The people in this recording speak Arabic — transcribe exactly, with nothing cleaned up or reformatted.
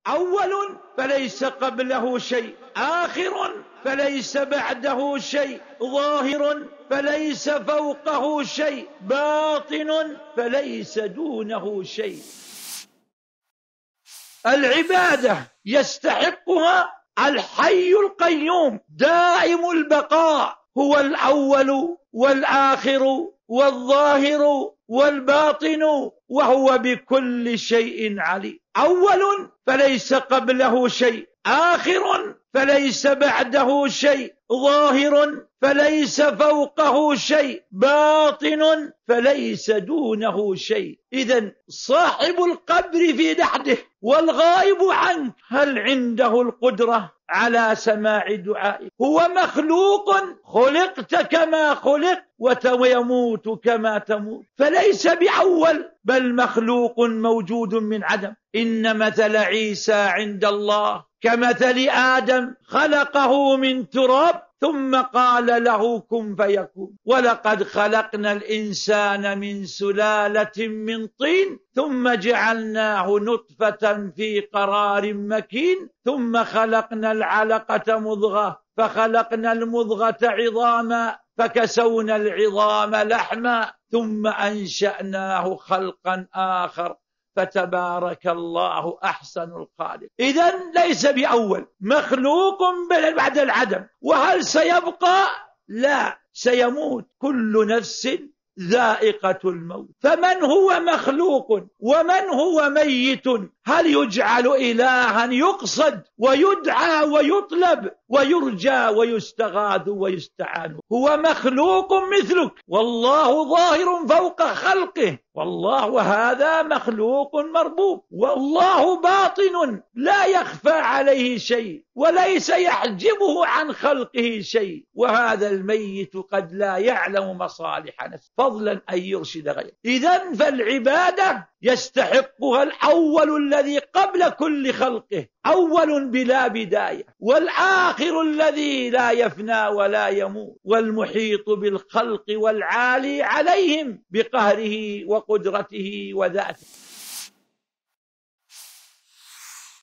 أول فليس قبله شيء، آخر فليس بعده شيء، ظاهر فليس فوقه شيء، باطن فليس دونه شيء. العبادة يستحقها الحي القيوم دائم البقاء، هو الأول والآخر والظاهر والباطن، وهو بكل شيء عليم. أول فليس قبله شيء، آخر فليس بعده شيء، ظاهر فليس فوقه شيء، باطن فليس دونه شيء. إذن صاحب القبر في دحده والغائب عنك، هل عنده القدرة على سماع دعائك؟ هو مخلوق، خلقت كما خلق ويموت كما تموت، فليس بأول بل مخلوق موجود من عدم. إن مثل عيسى عند الله كمثل آدم، خلقه من تراب ثم قال له كن فيكون. ولقد خلقنا الإنسان من سلالة من طين ثم جعلناه نطفة في قرار مكين ثم خلقنا العلقة مضغة فخلقنا المضغة عظاما فكسونا العظام لحما ثم أنشأناه خلقا آخر فتبارك الله أحسن الخالق. إذن ليس بأول، مخلوق بعد العدم. وهل سيبقى؟ لا، سيموت. كل نفس ذائقة الموت. فمن هو مخلوق ومن هو ميت؟ هل يجعل إلها يقصد ويدعى ويطلب ويرجى ويستغاث ويستعان؟ هو مخلوق مثلك، والله ظاهر فوق خلقه، والله وهذا مخلوق مربوب، والله باطن لا يخفى عليه شيء وليس يحجبه عن خلقه شيء. وهذا الميت قد لا يعلم مصالح نفسه فضلا أن يرشد غيره. إذن فالعبادة يستحقها الأول الذي قبل كل خلقه، أول بلا بداية، والآخر الذي لا يفنى ولا يموت، والمحيط بالخلق والعالي عليهم بقهره وقدرته وذاته.